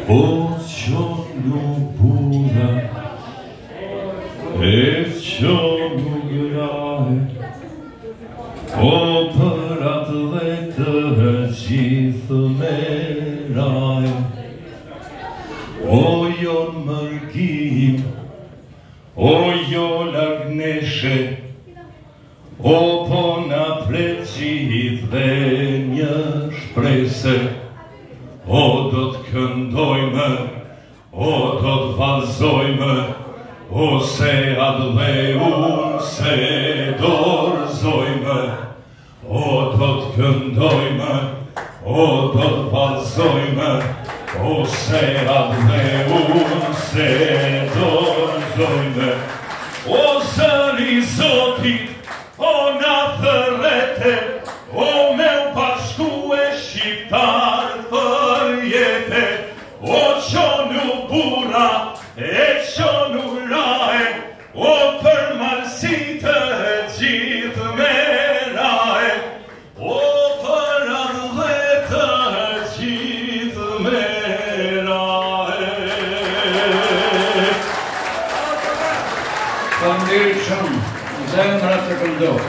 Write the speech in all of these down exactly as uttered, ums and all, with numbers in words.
O cionu pura, e cionu grahe, o përat dhe të gjithë meraj, o jon mërkim, o jo lagneshe, o po na pret gjithë dhe një shprese, o do të këndojmë, o do të vallëzojmë, o se atë dhe unë se dorëzojmë, o do të këndojmë, o do të vallëzojmë, o se atë dhe unë se dorëzojmë, o zëri Zotit, o na thërrete, o me u bashku e shqiptar për jete, o qonu bura, e qonu raje, o për malsi të gjithë meraje, o për adhe të gjithë meraje. Faleminderit shumë, zemra të këndohet.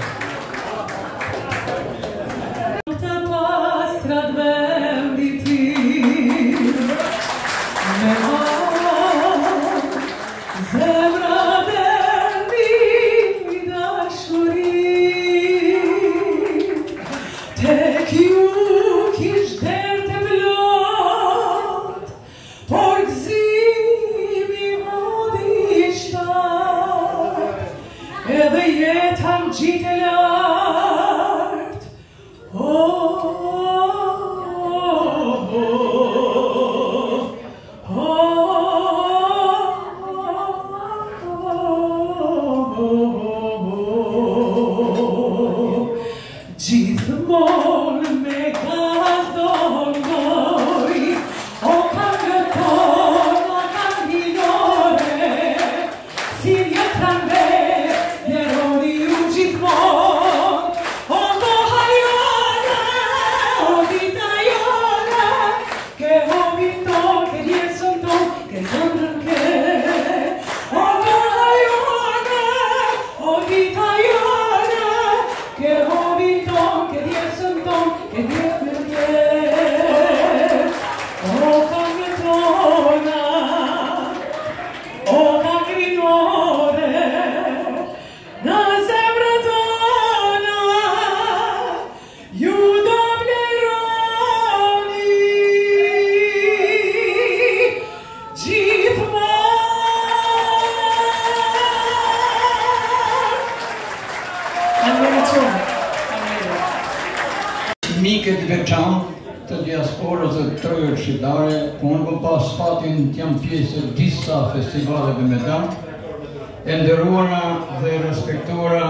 Mikët veçantë të diasporës dhe të trojët shqiptare, unë kom pas fatin të jam pjesë të disa festivaleve me ta, e nderuara dhe respektuara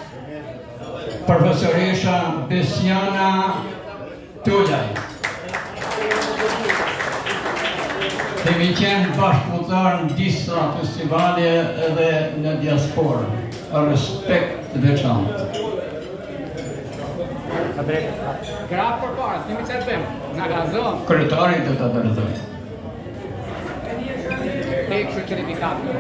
profesoresha Besiana Tullaj. Kemi qenë bashkëpunëtar në disa festivale edhe në diasporë, a respekt të veçantë. Gra për para, s'kemi qërë bëjmë, nga gazon. Kryetari të të dërëzoj. Te kështë qërifikatë.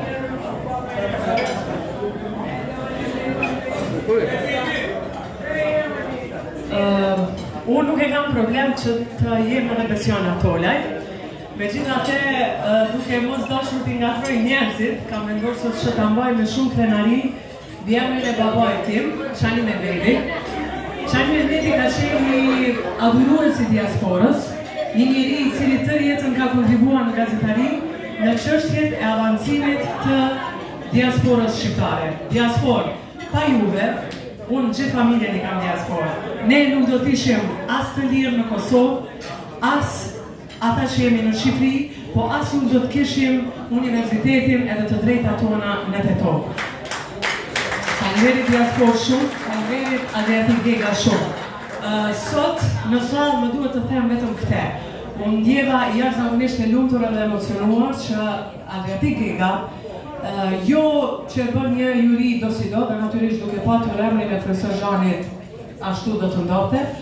Unë nuk e kam problem që të jem në Besiana Tullaj. Megjithatë, duke mos dashur t'i ngatroj njerëzit, kam vendosur që ta mbaj me shumë krenari djemrin e babait tim, Çani Mehmeti. Çani Mehmeti ka qenë një adhurues i diasporës, një njeri i cili tërë jetën ka kontribuar në gazetari në çështjet e avancimit të diasporës shqiptare. Diasporë, pa juve, unë gjithë familjen i kam diasporë. Ne nuk do t'ishim as të lirë në Kosovë, as ata që jemi në Shqipëri, po as nuk do të kishim universitetin edhe të drejta tona në të tokë. Faleminderit diasporë shumë, faleminderit Adriatik Gega shumë. Sot në sallë më duhet të them vetëm këtë. Unë ndjeva jashtëzakonisht e lumtur edhe emocionuar që Adriatik Gega jo që bën një juri do si do, dhe natyrisht duke patur emrin e profesor Zhanit ashtu do të ndodhte,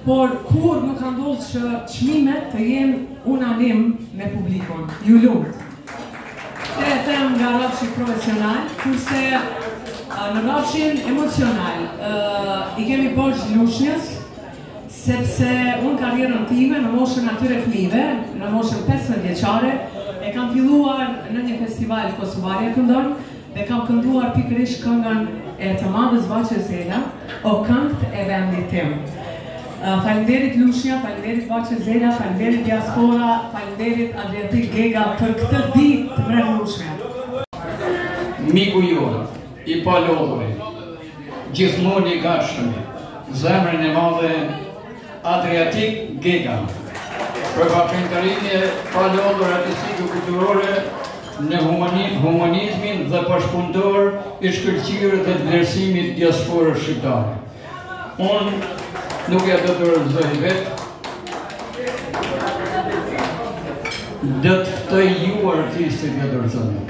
por kur nuk ka ndodhur që çmimet të jenë unanim me publikun. Ju lumt. Këtë e them nga rrafshi profesional, kurse në rrafshin emocional i kemi poshtë lushnjës, sepse unë karrierën time në moshën atyre fëmijëve, në moshën pesëmbëdhjetë vjeçare, e kam filluar në një festival kosovarje këndon dhe kam kënduar pikërisht këngën e të madhës Vaçe Zela, o këngët e vendit tim. Faleminderit Lushnja, faleminderit Vaçe Zela, faleminderit Diaspora, faleminderit Adriatik Gega për këtë ditë të mrekullueshme. Miku jonë, i palodhuri, gjithmonë i gatshëm, zemrën e madhe Adriatik Gega, për vaprimtarinë e palodhur artistike kulturore në humanizmin dhe pashpuntor i shkëlqyer dhe të vlerësimit diasporës shqiptare. Unë nuk e do të rëzoj vetë, dhe të ftoj ju artistit e të rëzoj.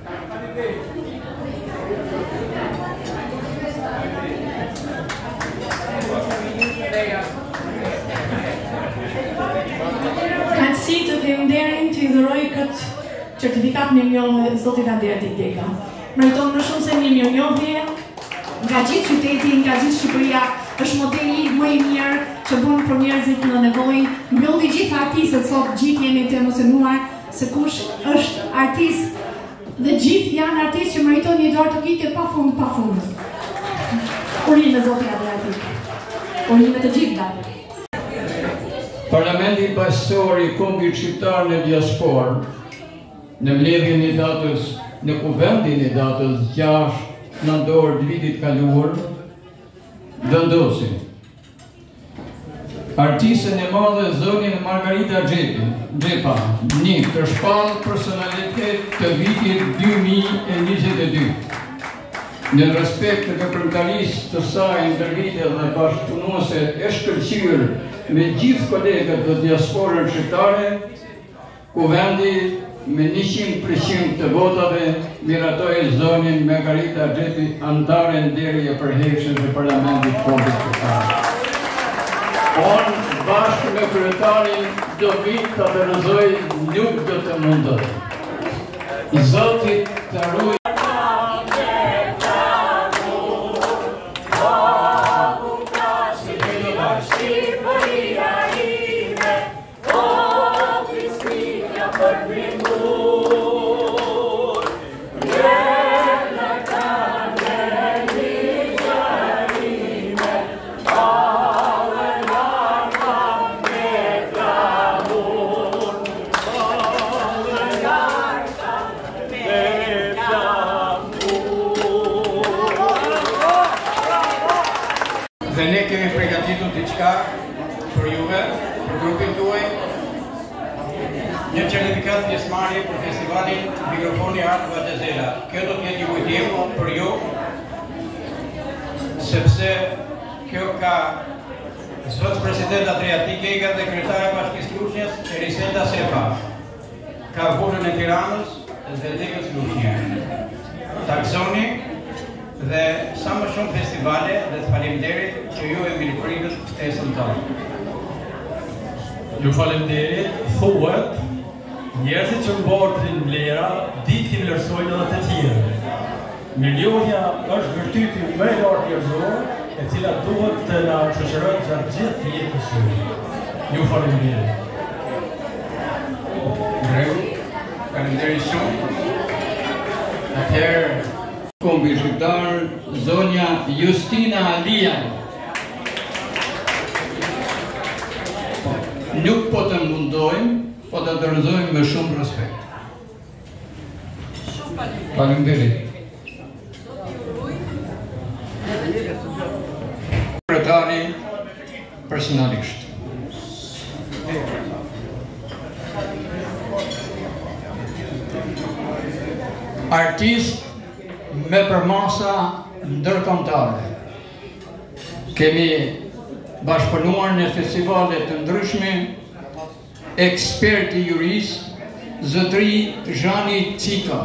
Kënaqësi të kem nderin të i dhuroj këtë certifikat me njohje zotit Adriatik Gega. Meriton më shumë se një njohje nga gjithë qyteti, nga gjithë Shqipëria, është modeli më i mirë që bën për njerëzit në nevojë. Mbylli gjithë artistët sot, gjithë jemi të emocionuar se kush është artist dhe gjithë janë artistë që meriton një dorë të kitë pafund pafund. Urime zoti Adriatik. Urime të gjithë datë. Parlamenti bashkësor i Kombit Shqiptar në Diasporë, në mbledhjen e datës, në kuvendin e datës gjashtë nëntor të vitit kaluar, vendosi artistën e madhe zonjën Margarita Xhepa, një të shpallë personalitet të vitit dy mijë e njëzet e dy. Në respekt të veprimtarisë të saj ndërlidhje dhe bashkëpunuese e shkëlqyer me gjithë kolegët të diasporën shqiptare, kuvendi me njëqind përqind të votave miratoi zonjën Margarita Xhepi antare nderi e përhershëm të Parlamentit Kombit Shqiptar. Unë bashkë me kryetarin do vit të vërëzoj nuk do të mundohet. Zotit të ruaj. Dhe ne kemi përgatitur diçka për juve, për grupin tuaj, një certifikat pjesëmarrje për festivalin Mikrofoni Art Vaçe Zela. Kjo do të jetë një kujtim për ju, sepse kjo ka zot president Adriatik Gega dhe kryetare e Bashkisë Lushnjës, Elisenda Sefa, ka burrën e Tiranës dhe Degës Lushnjë. Taksoni dhe sa më shumë festivale dhe të faleminderit që ju e mirëpritët ftesën tonë. Ju faleminderit, thuhet, njerëzit që mbartin vlera, ditë t'i vlerësojnë edhe të tjerë. Mirënjohja është virtyti më i lartë njerëzor, e cila duhet të na shoqërojë gjatë gjithë jetës sonë. Ju faleminderit. Greu, faleminderit shumë. Atëherë Kombi Shqiptar, zonja Justina Alia. Nuk po të mundojmë, po të dorëzojmë me shumë respekt. Faleminderit. Kryetari personalisht. Artist me përmasa ndërkombëtare. Kemi bashkëpunuar në festivale të ndryshme, eksperti jurist, zotëri Zhani Cika,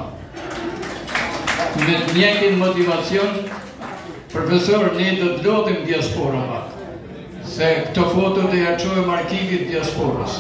me të njëjtin motivacion, profesor, ne do të lodhim diaspora pak. se këto foto do ja çojmë arkivit diasporës.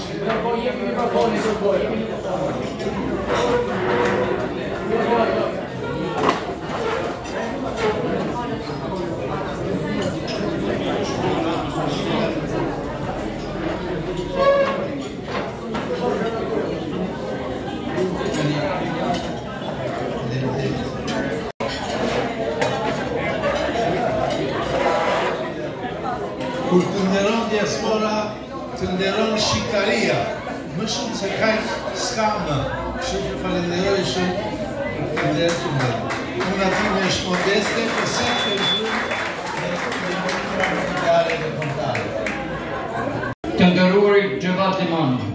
Kur të nderon diaspora, të nderon shqiptaria, më shumë se kaq s'ka më. Kështu që falenderoj shumë për të nderë të ndërë. Unë atime është modeste, përse të zhurë në kontare dhe kontare. Të nderuari Xhevat Limani.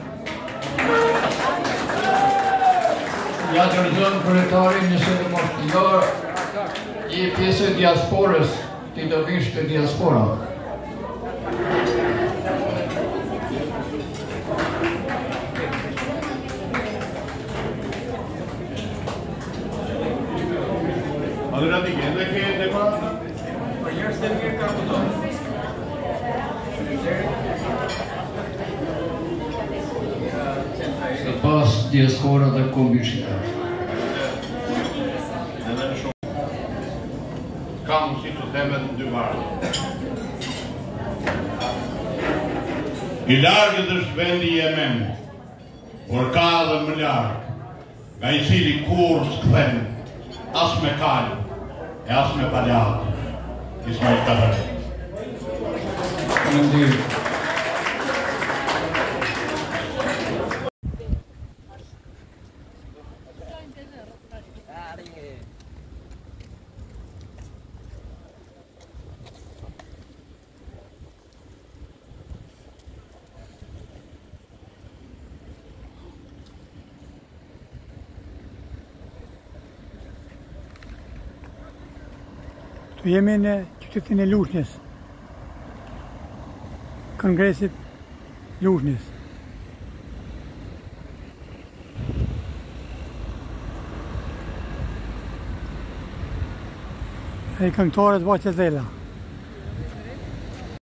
Ja dorëzon kryetari nëse të mos ndor i pjesë e diasporës, ti do vish të diaspora. Allora ti chiede che ne parla? Se pas diaspora dhe kombishtar. Kam si të themet në dy varë. I largët është vendi Jemen, por ka dhe më largë, nga i cili kur s'këthen, as me kalë, e as me paljatë, Ismail Tahiri. Faleminderit. Jemi në qytetin e Lushnjës, Kongresit Lushnjës. E këngëtarët Vaqe Zela.